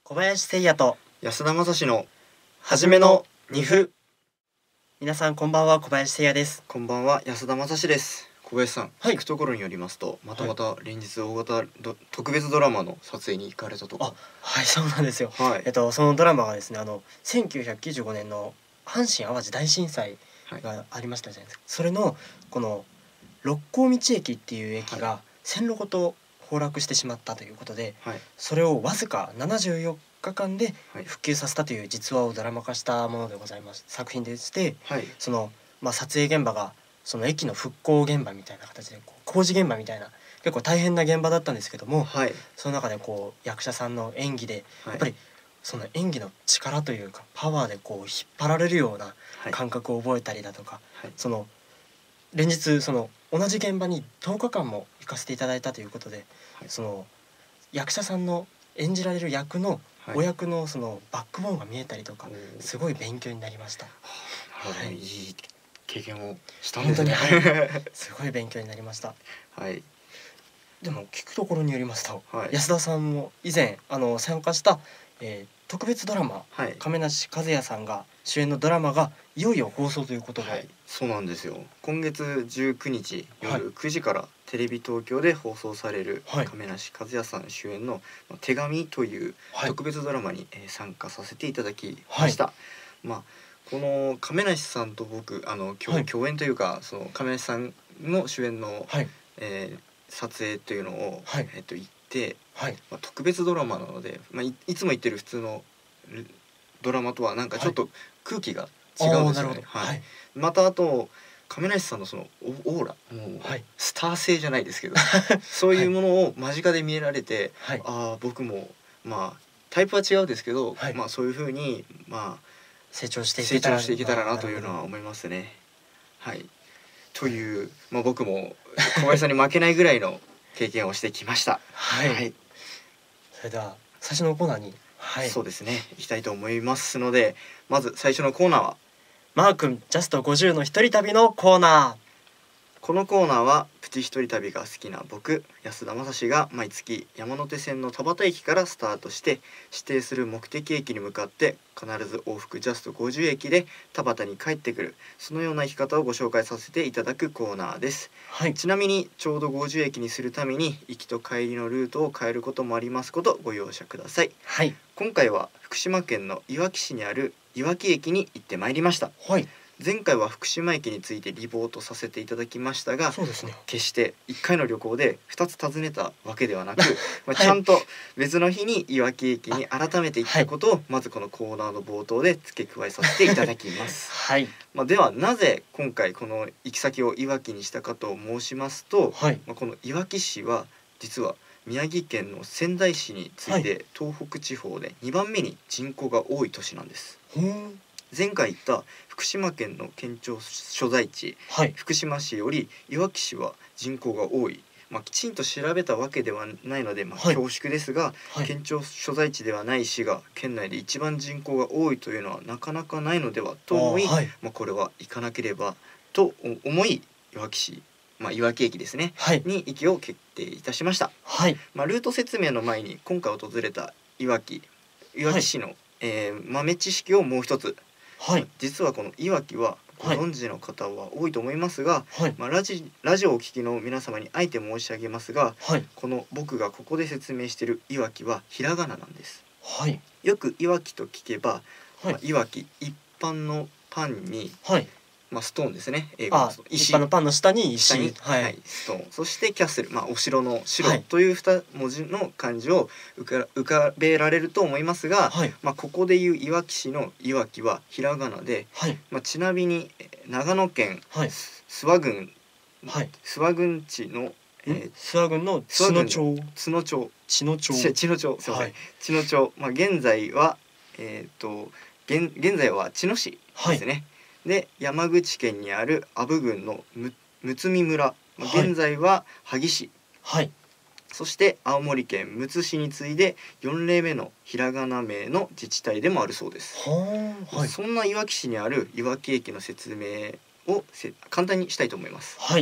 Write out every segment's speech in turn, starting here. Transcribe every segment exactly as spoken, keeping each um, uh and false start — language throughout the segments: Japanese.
小林誠也と安田正史のはじめのにふ。皆さんこんばんは、小林誠也です。 こんばんは、安田正史です。小林さん、 はい聞くところによりますと、またまた連日大型ど特別ドラマの撮影に行かれたとか。 あ、はい、そうなんですよ。 はいえっとそのドラマがですね、あのせんきゅうひゃくきゅうじゅうごねんの阪神・淡路大震災はいがありましたじゃないですか。それのこの六甲道駅っていう駅が線路ごと崩落してしまったということで、 はいそれをわずかななじゅうよっかかんではい復旧させたという実話をドラマ化したものでございます。作品でして、 はいその、まあ、撮影現場がその駅の復興現場みたいな形でこう工事現場みたいな結構大変な現場だったんですけども、 はいその中でこう役者さんの演技ではいやっぱりその演技の力というかパワーでこう引っ張られるようなはい感覚を覚えたりだとか、 はいその連日その同じ現場にとおかかんも行かせていただいたということで、 はいその役者さんの演じられる役のはいお役のそのバックボーンが見えたりとか、 おーすごい勉強になりました。 なるほど、 はいいい経験をしたんですね。 本当にはすごい勉強になりました。 はいでも聞くところによりますと、 はい安田さんも以前あの参加した、えー特別ドラマはい亀梨和也さんが主演のドラマがいよいよ放送ということで、 はいそうなんですよ。今月じゅうくにちはい夜くじからテレビ東京で放送されるはい亀梨和也さん主演の「手紙」というはい特別ドラマにえー参加させていただきました。まあこの亀梨さんと僕あの共,、 はい共演というかその亀梨さんの主演の、 はいえー撮影というのを、 はいえっと行って、 はいまあ、特別ドラマなので、まあ、い, いつも言ってる普通のルドラマとはなんかちょっと空気が違うんですよね。 はいはいまたあと亀梨さんのそのオオーラもうはいスター性じゃないですけどそういうものを間近で見えられて、 はいああ僕もまあタイプは違うですけど、 はいまあそういうふうにま成長してあ成いけたら長していけたらなあーというのるほどは思いますね。はいという、まあ、僕も小林さんに負けないぐらいの経験をしてきました。 はい、 はいそれでは最初のコーナーに、はいそうですね行きたいと思いますので、まず最初のコーナーはマー君ジャストごじゅうの一人旅のコーナこのコーナーはプチ一人旅が好きな僕安田正史が毎月山手線の田端駅からスタートして指定する目的駅に向かって必ず往復ジャストごじゅうえきで田端に帰ってくる、そのような生き方をご紹介させていただくコーナーです。 ー。はいちなみにちょうどごじゅうえきにするために行きと帰りのルートを変えることもありますことご容赦ください。 はい今回は福島県のいわき市にあるいわき駅に行ってまいりました。 はい前回は福島駅についてリポートさせていただきましたが、 そうですね。 決していっかいの旅行でふたつ訪ねたわけではなく、まあ、 はいちゃんと別の日にいわき駅に改めて行ったことをまずこのコーナーの冒頭で付け加えさせていただきます。 はいまあではなぜ今回この行き先をいわきにしたかと申しますと、 はいまあ、このいわき市は実は宮城県の仙台市に次いで東北地方でにばんめに人口が多い都市なんです。 ほーん前回言った福島県の県庁所在地はい福島市よりいわき市は人口が多い、まあ、きちんと調べたわけではないので、まあ、 はい恐縮ですが、 はい県庁所在地ではない市が県内で一番人口が多いというのはなかなかないのではと思い、 あーはいまあ、これは行かなければと思いいわき市、まあ、いわき駅ですねはいに行きを決定いたしました。 はいまあ、ルート説明の前に今回訪れたいわきいわき市の、えー豆知識をもう一つ。 はい実はこのいわきはご存知の方は多いと思いますが、 はいまあ、ラジラジオをお聞きの皆様にあえて申し上げますが、 はいこの僕がここで説明しているいわきはひらがななんです。 はいよくいわきと聞けば、 はいまあいわき一般のパンに、 はいまあ、ストーンですね、英語のあストーン一般のパンの下に石下に、 ははいいストーン、そしてキャッスル、まあ、お城の城はいというに文字の漢字を浮か浮かべられると思いますが、 はいまあ、ここでいういわき市のいわきはひらがなで、 はいまあ、ちなみにえー長野県はい諏訪郡はい諏訪郡地の、えー諏訪郡の津野町津野町茅野町ち茅野町すいません、 はい茅野町、まあ、現在はえっ、と現現在は茅野市ですね、で山口県にある阿武郡のむ睦見村、まあ、 はい現在は萩市、 はいそして青森県むつ市に次いでよん例目のひらがな名の自治体でもあるそうです。 はーはいそんないわき市にあるいわき駅の説明をせ簡単にしたいと思います。 はい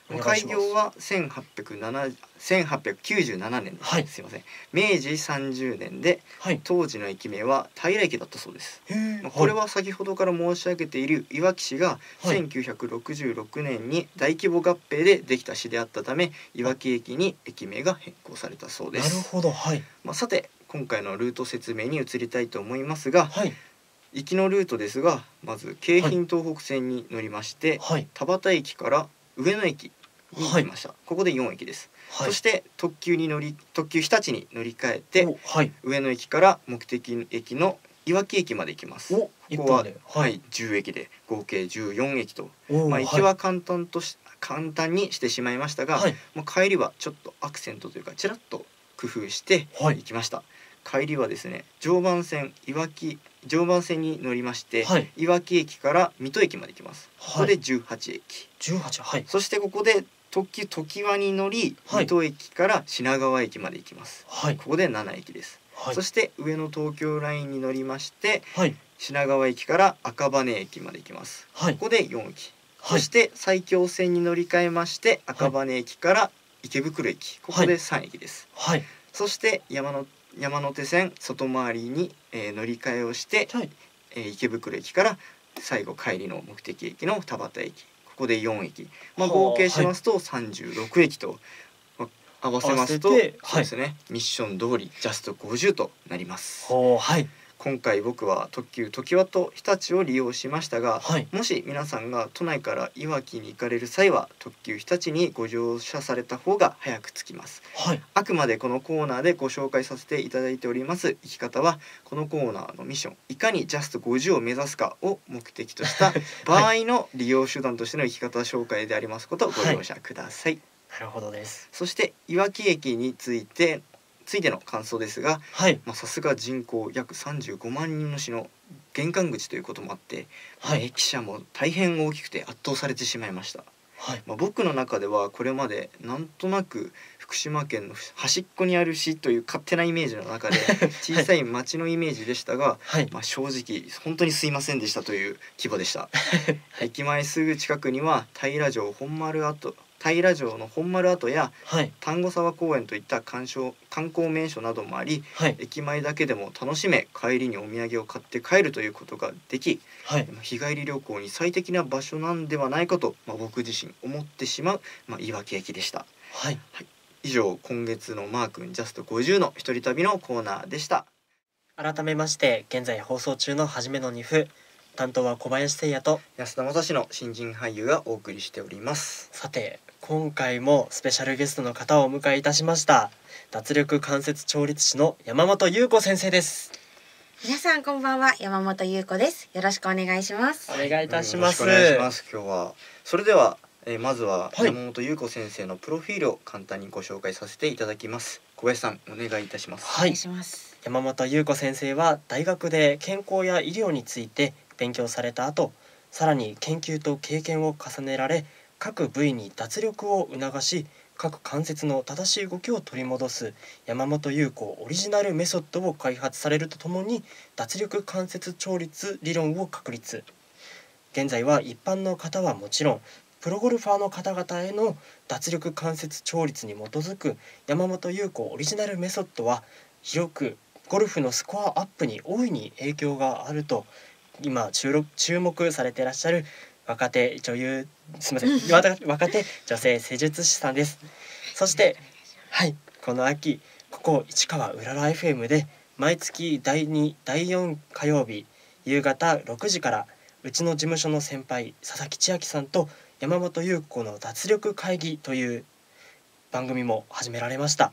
開業はせんはっぴゃくきゅうじゅうななねんです、 はい、 すいません。明治さんじゅうねんで、はい、当時の駅名は平駅だったそうです。まあ、これは先ほどから申し上げているいわき市がせんきゅうひゃくろくじゅうろくねんに大規模合併でできた市であったため、いわき駅に駅名が変更されたそうです。 なるほど、はい。 まあ、さて今回のルート説明に移りたいと思いますが、 はい、 行きのルートですが、まず京浜東北線に乗りまして、はい、田端駅から上野駅に行きました、はい、ここでよん駅です、はい、そして特急に乗り特急日立に乗り換えて、はい、上野駅から目的駅のいわき駅まで行きます。ここは、はい、じゅう駅で合計じゅうよん駅と、まあ、行きは簡単とし簡単にしてしまいましたが、はい、もう帰りはちょっとアクセントというかちらっと工夫して行きました、はい、帰りはですね、常磐線いわき常磐線に乗りまして、はい、いわき駅から水戸駅まで行きます。ここでじゅうはち駅、 じゅうはち、はい、 そしてここで特急ときわに乗り、はい、水戸駅から品川駅まで行きます、はい、ここでなな駅です、はい、そして上野東京ラインに乗りまして、はい、品川駅から赤羽駅まで行きます、はい、ここでよん駅、はい、そして埼京線に乗り換えまして赤羽駅から池袋駅、ここでさん駅です、はい、そして山の山手線外回りに、えー、乗り換えをして、はい、えー、池袋駅から最後帰りの目的駅の田端駅、ここでよん駅、まあ、合計しますとさんじゅうろく駅と、まあ、合わせますとそうですね、はい、ミッション通りジャストごじゅうとなります。はい、今回僕は特急ときわと日立を利用しましたが、はい、もし皆さんが都内からいわきに行かれる際は特急日立にご乗車された方が早く着きます、はい、あくまでこのコーナーでご紹介させていただいております生き方は、このコーナーのミッションいかにジャストごじゅうを目指すかを目的とした場合の利用手段としての生き方紹介でありますことをご容赦ください、 はい、なるほどです。 そしていわき駅についてついての感想ですが、はい、まあ、さすが人口約さんじゅうごまんにんの市の玄関口ということもあって、はい、駅舎も大変大きくて圧倒されてしまいました、はい、まあ、僕の中ではこれまでなんとなく福島県の端っこにある市という勝手なイメージの中で小さい町のイメージでしたが、はい、まあ、正直本当にすいませんでしたという規模でした、はい、駅前すぐ近くには平城本丸跡平城の本丸跡や、はい、丹後沢公園といった観賞観光名所などもあり、はい、駅前だけでも楽しめ帰りにお土産を買って帰るということができ、はい、日帰り旅行に最適な場所なんではないかと、まあ、僕自身思ってしまう、まあ、いわき駅でした、はいはい、以上今月のマー君ジャストごじゅうの一人旅のコーナーでした。 改めまして現在放送中のはじめのにふ、担当は小林誠也と安田正史の新人俳優がお送りしております。 さて今回もスペシャルゲストの方をお迎えいたしました。脱力関節調律師の山本優子先生です。 皆さんこんばんは、山本優子です。よろしくお願いします。 お願いいたします。 よろしくお願いします。今日はそれでは、えー、まずは山本優子先生のプロフィールを簡単にご紹介させていただきます。小林さんお願いいたします。 はい、お願いします。 山本優子先生は大学で健康や医療について勉強された後、さらに研究と経験を重ねられ、各部位に脱力を促し各関節の正しい動きを取り戻す山本優子オリジナルメソッドを開発されるとともに、脱力関節調律理論を確立。現在は一般の方はもちろんプロゴルファーの方々への脱力関節調律に基づく山本優子オリジナルメソッドは広くゴルフのスコアアップに大いに影響があると今注目されていらっしゃる若手女優すみません若手女性施術師さんです。そしてはいこの秋ここ市川うらら エフエム で毎月だいにだいよん火曜日夕方ろくじからうちの事務所の先輩佐々木千秋さんと山本優子の脱力会議という番組も始められました、はい、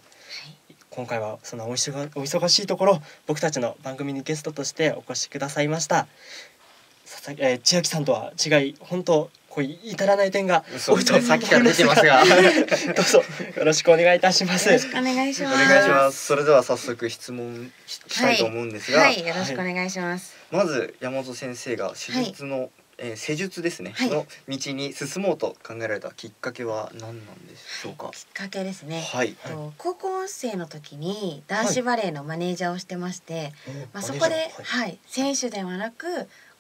今回はそのお忙、お忙しいところ僕たちの番組にゲストとしてお越しくださいました。さ、えー、千秋さんとは違い本当こう至らない点が多いとさっきから出てますがどうぞよろしくお願いいたします。 よろしくお願いします。 お願いします。それでは早速質問したいと思うんですが、 はいはい、よろしくお願いします。 まず山本先生が施術の、はい、えー、施術ですね、はい、の道に進もうと考えられたきっかけは何なんでしょうか。 はい、きっかけですね、 はい、 と高校生の時に男子バレーのマネージャーをしてまして、はい、まあ、そこで、はいはい、選手ではなく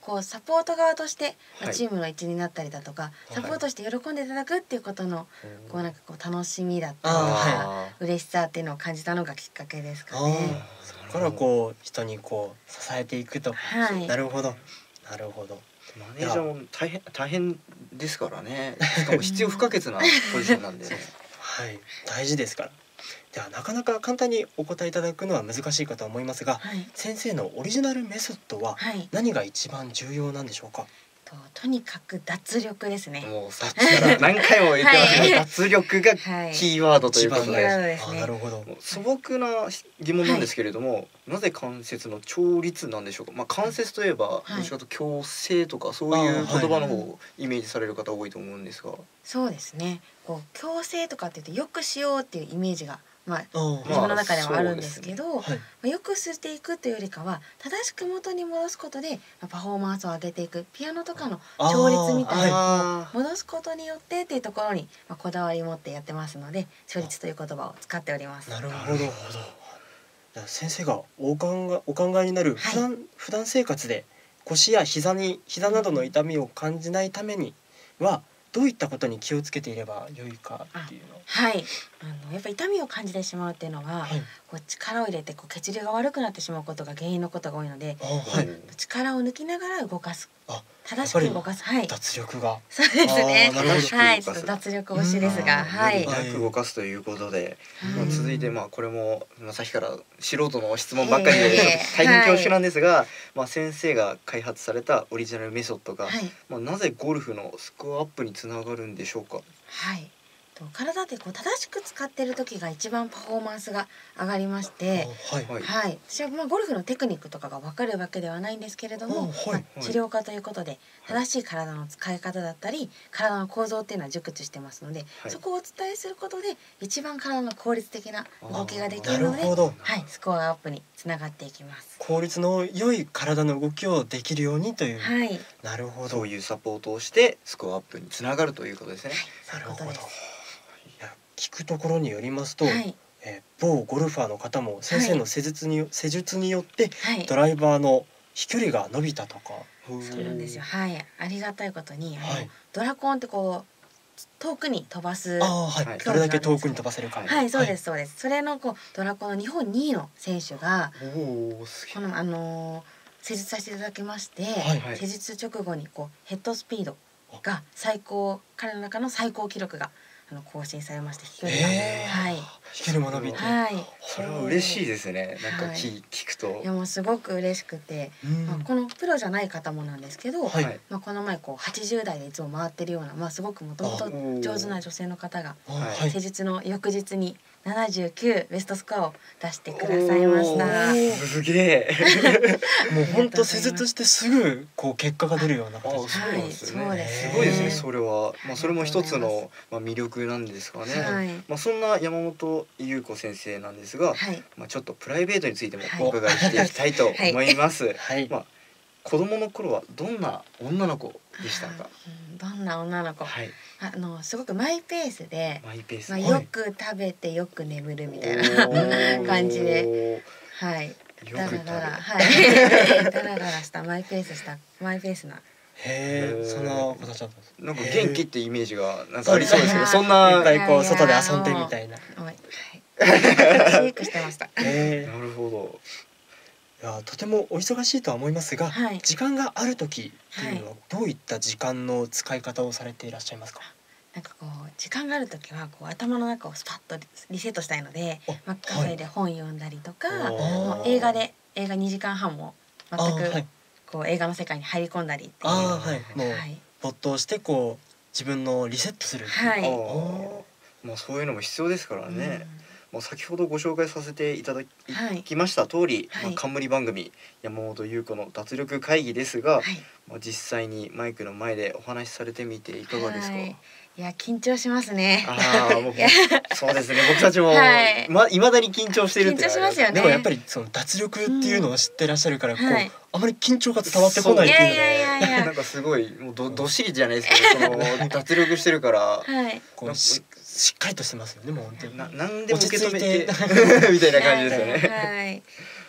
こうサポート側として、まあはいチームの一員になったりだとか、サポートして喜んでいただくっていうことのこうなんかこう楽しみだったりとか、 あ嬉しさっていうのを感じたのがきっかけですかあね。 ーそこからこう人にこう支えていくと。 はいなるほどなるほど。 ーマネージャーも大変大変ですからね。しかも必要不可欠なポジションなんでね。 はい大事ですから。ではなかなか簡単にお答えいただくのは難しいかと思いますが、 はい先生のオリジナルメソッドははい。 何が一番重要なんでしょうか。 ととにかく脱力ですね。 もうさっきから何回も言ってますけど、 はい脱力がはい。 キーワードということキーで、 ワードですねあなるほど。 もう素朴な疑問なんですけれども、なぜ関節の調律なんでしょうか。まあ関節といえば、 いどっちかというと矯正とかそういう言葉のあー方をイメージされる方多いと思うんですが、 そうですね。こう矯正とかって言ってよくしようっていうイメージがまああー自分の中ではあるんですけど、 はいまあよくしていくというよりかは正しく元に戻すことで、まあパフォーマンスを上げていく、ピアノとかの調律みたいなあこう戻すことによってっていうところに、まあ、こだわり持ってやってますので、調律という言葉を使っております。 なるほど。じゃあ先生がお考えお考えになる普段、普段生活で腰や膝に膝などの痛みを感じないためにはどういったことに気をつけていれば良いかっていうの。 はい、あのやっぱ痛みを感じてしまうっていうのは、 はい。 こう力を入れてこう血流が悪くなってしまうことが原因のことが多いので、 あはい。 力を抜きながら動かす、 あ正しく動かす、はい、 脱力が。 そうですね。 あーなるほどはい、ちょっと脱力推しですが、 あーはい。 無理なく動かすということで、 はいまあ、続いてまあこれも、まあ、さっきから素人の質問ばっかりでええちょっと大変恐縮なんですが、まあ、先生が開発されたオリジナルメソッドが、 はい、 まあ、なぜゴルフのスコアアップにつながるんでしょうか。 はい。と体ってこう正しく使ってる時が一番パフォーマンスが上がりまして、 あはい。 はいはい、私はまあゴルフのテクニックとかが分かるわけではないんですけれども、 あはいまあ治療家ということで正しい体の使い方だったり体の構造っていうのは熟知してますので、 はいそこをお伝えすることで一番体の効率的な動きができなるので、 るほど。 はい、スコアアップにつながっていきます。 効率の良い体の動きをできるようにという。 はい、 なるほど。 そういうサポートをしてスコアアップにつながるということですね。 そういうことです。 いや聞くところによりますと、 はい、 えー某ゴルファーの方も先生の施術に、施術によってはい、 ドライバーの飛距離が伸びたとか。 そうなんですよ。はい、ありがたいことに、あのはい。 ドラコンってこう遠くに飛ばす。 ああはい、 はいどれだけ遠くに飛ばせるか。 はい、そうです、そうです。それのこうドラコンの日本にいの選手がおお、すげこのあのー施術させていただきまして、 はいはい施術直後にこうヘッドスピードが最高、彼の中の最高記録があの更新されまして、飛距離が、 へーはい、 飛距離も伸びて。 はい、 それは嬉しいですね。なんかはい聞,、聞くといやもうすごく嬉しくて、 うんまあ、このプロじゃない方もなんですけど、 はいはいまあ、この前こうはちじゅう代でいつも回ってるような、まあ、すごくもともと上手な女性の方があはいはい施術の翌日にななじゅうきゅうベストスコアを出してくださいました。 おーすげえ。 もう本当施術してすぐこう結果が出るようなあ、 形。 そうなんですよね。 はいそうですねすごいですね。それは、まあ、 あそれも一つありがとうございの、まあ、魅力なんですかね。 はいまあ、そんな山本優子先生なんですが、 はい、 まあ、ちょっとプライベートについてもはいお伺いしていきたいと思います。 はい。 まあ、子供の頃はどんな女の子でしたか。 うんどんな女の子、 はい。 あのすごくマイペースで、 マイペース。 まあ、 はいよく食べてよく眠るみたいなおー感じで、はい、 よだく食べらだら、はい、だらだらしたマイペースしたマイペースな。 へえ、そんな形だったんです。 なんか元気ってイメージがなんかありそうですけど、 へーそんな。 いっぱいこういやいや外で遊んでみたいな。へはい、はい、飼育してました。 え。 なるほど。 いやとてもお忙しいとは思いますが、 はい、 時間がある時っていうのはどういった時間の使い方をされていらっしゃいますか。 なんかこう時間がある時はこう頭の中をスパッとリセットしたいので、 あまあ、カフェで本読んだりとか、 おもう映画で映画にじかんはんも全あーはいくこう映画の世界に入り込んだりっていう。 あーはいもうはい、 没頭してこう自分のリセットする。 はいあーまあそういうのも必要ですからね。もう先ほどご紹介させていただはいきました通り、 はいまあ、冠番組山本優子の脱力会議ですが、 はい、 まあ、実際にマイクの前でお話しされてみていかがですか。 はい、いや緊張しますね。 ああ、もういやそうですね。僕たちも、 はいま未だに緊張しているっていうのがあり緊張しますよねでもやっぱりその脱力っていうのを知ってらっしゃるから、こうはいあまり緊張が伝わってこないっていうのがいやいやいやいやなんかすごいもうどどっしりじゃないですけど、その脱力してるから。 はい、 こうししっかりとしてますよねもう本当に。 な何でも受け止めて落ち着いてみたいな感じですよね。 はい、いや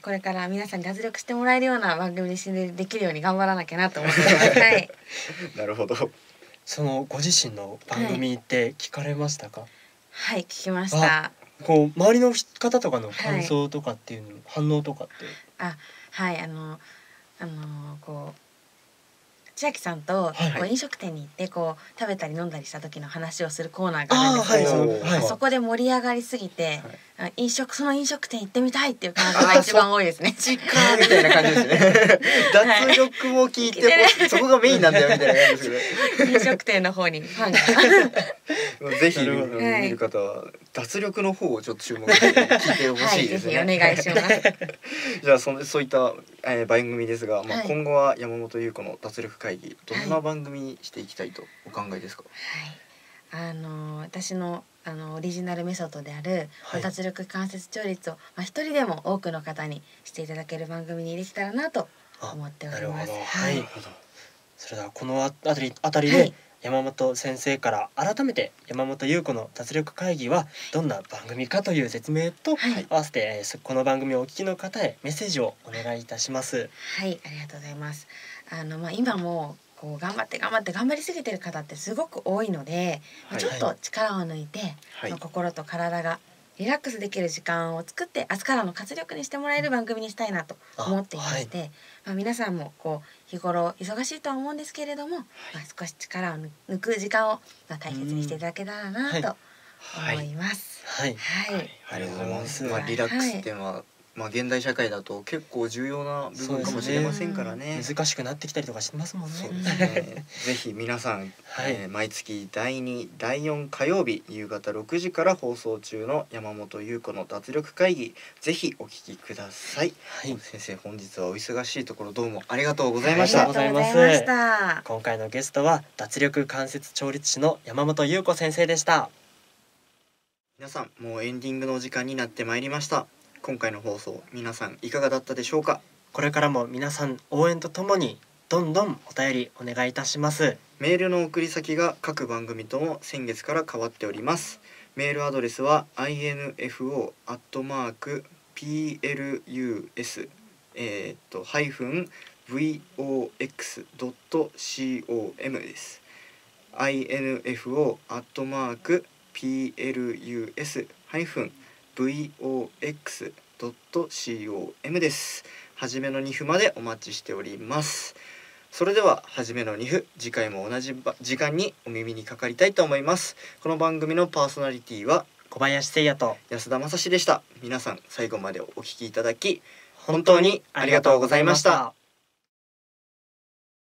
これから皆さんに脱力してもらえるような番組にしてできるように頑張らなきゃなと思ってますはいなるほど。 そのご自身の番組って聞かれましたか？ はい聞きました。 こう周りの方とかの感想とかっていうの、はい、反応とかってあはいあのあのこう千秋さんとはいこう飲食店に行ってこう食べたり飲んだりした時の話をするコーナーがあるんですけど、 あーはいそうはいそこで盛り上がりすぎて、 はいあ飲食その飲食店行ってみたいっていう感じが一番多いですね。 チカーみたいな感じですね。脱力も聞いてほそこがメインなんだよみたいな感じですけど。 飲食店の方にファンがぜひ見なるほどる方は脱力の方をちょっと注目して聞いてほはいぜしいですね。 ひお願いします。 じゃあそそういった、えー、番組ですが、まあはい今後は山本優子の脱力会議どんな番組にしていきたいとお考えですか？ はい、あの私のあのオリジナルメソッドである、 はい脱力関節調律を、まあ、一人でも多くの方にしていただける番組にできたらなと思っております。 なるほど、 ははいい、それではこのあたりあたりではい山本先生から改めて山本優子の脱力会議はどんな番組かという説明と、 はい合わせてえーこの番組をお聞きの方へメッセージをお願いいたします。 はい、ありがとうございます。あのまあ今もこう頑張って頑張って頑張りすぎてる方ってすごく多いので、まあはいちょっと力を抜いて、 はいまあ心と体がリラックスできる時間を作って明日からの活力にしてもらえる番組にしたいなと思っていまして、まあ、皆さんもこう日頃忙しいとは思うんですけれども、まあ、少し力を抜く時間をまあ大切にしていただけたらなと思います。 はい、 はい、 ありがとうございます。 はいまあリラックスっていうのは、まあ現代社会だと結構重要な部分かもしれませんからね。 難しくなってきたりとかしますもんね。 そうですね。ぜひ皆さん、 はいえー毎月だいに、だいよん火曜日夕方ろくじから放送中の山本優子の脱力会議、ぜひお聞きください。 はい、 先生本日はお忙しいところどうもありがとうございました。 ありがとうございました。 今回のゲストは脱力関節調律師の山本優子先生でした。 皆さんもうエンディングのお時間になってまいりました。今回の放送皆さんいかがだったでしょうか？ これからも皆さん応援とともにどんどんお便りお願いいたします。 メールの送り先が各番組とも先月から変わっております。メールアドレスは アイエヌエフオー アットマーク ピーエルユーエス えー、っとハイフン ブイオーエックス ドット コム です。 アイエヌエフオー アットマーク ピーエルユーエス ハイフン ブイオーエックス ドット コム です。はじめのに歩までお待ちしております。それでははじめのに歩、次回も同じ時間にお耳にかかりたいと思います。この番組のパーソナリティは小林誠也と安田正史でした。皆さん最後までお聞きいただき本当にありがとうございました。